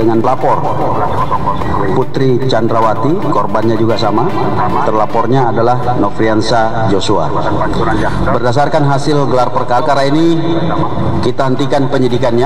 dengan pelapor Putri Chandrawati, korbannya juga sama. Terlapornya adalah Nofriansa Joshua. Berdasarkan hasil gelar perkara ini, kita hentikan penyidikannya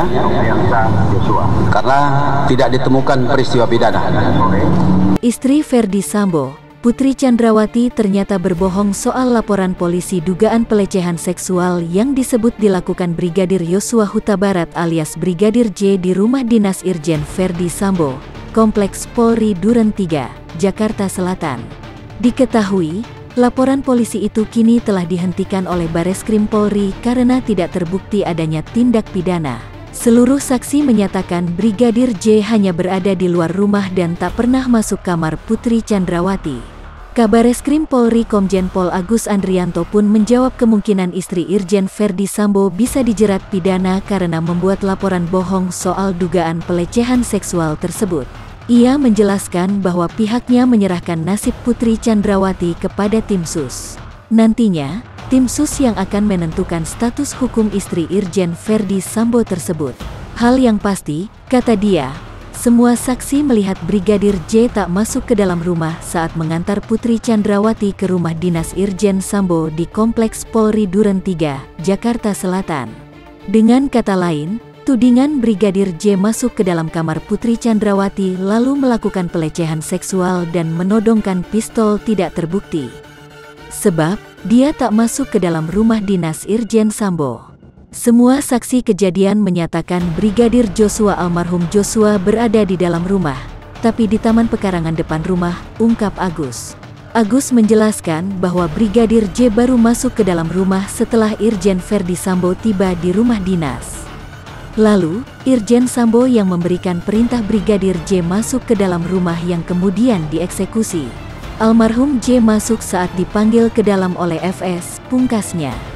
karena tidak ditemukan peristiwa pidana. Istri Ferdi Sambo, Putri Chandrawati, ternyata berbohong soal laporan polisi dugaan pelecehan seksual yang disebut dilakukan Brigadir Yosua Huta Barat alias Brigadir J di rumah dinas Irjen Ferdi Sambo, Kompleks Polri Duren 3, Jakarta Selatan. Diketahui, laporan polisi itu kini telah dihentikan oleh Bareskrim Polri karena tidak terbukti adanya tindak pidana. Seluruh saksi menyatakan Brigadir J hanya berada di luar rumah dan tak pernah masuk kamar Putri Chandrawati. Kabareskrim Polri Komjen Pol Agus Andrianto pun menjawab kemungkinan istri Irjen Ferdi Sambo bisa dijerat pidana karena membuat laporan bohong soal dugaan pelecehan seksual tersebut. Ia menjelaskan bahwa pihaknya menyerahkan nasib Putri Chandrawati kepada tim sus. Nantinya, tim sus yang akan menentukan status hukum istri Irjen Ferdi Sambo tersebut. Hal yang pasti, kata dia, semua saksi melihat Brigadir J tak masuk ke dalam rumah saat mengantar Putri Chandrawati ke rumah dinas Irjen Sambo di Kompleks Polri Duren 3, Jakarta Selatan. Dengan kata lain, tudingan Brigadir J masuk ke dalam kamar Putri Chandrawati lalu melakukan pelecehan seksual dan menodongkan pistol tidak terbukti. Sebab, dia tak masuk ke dalam rumah dinas Irjen Sambo. Semua saksi kejadian menyatakan Brigadir Joshua almarhum Joshua berada di dalam rumah, tapi di taman pekarangan depan rumah, ungkap Agus. Agus menjelaskan bahwa Brigadir J baru masuk ke dalam rumah setelah Irjen Ferdi Sambo tiba di rumah dinas. Lalu, Irjen Sambo yang memberikan perintah Brigadir J masuk ke dalam rumah yang kemudian dieksekusi. Almarhum J masuk saat dipanggil ke dalam oleh FS, pungkasnya.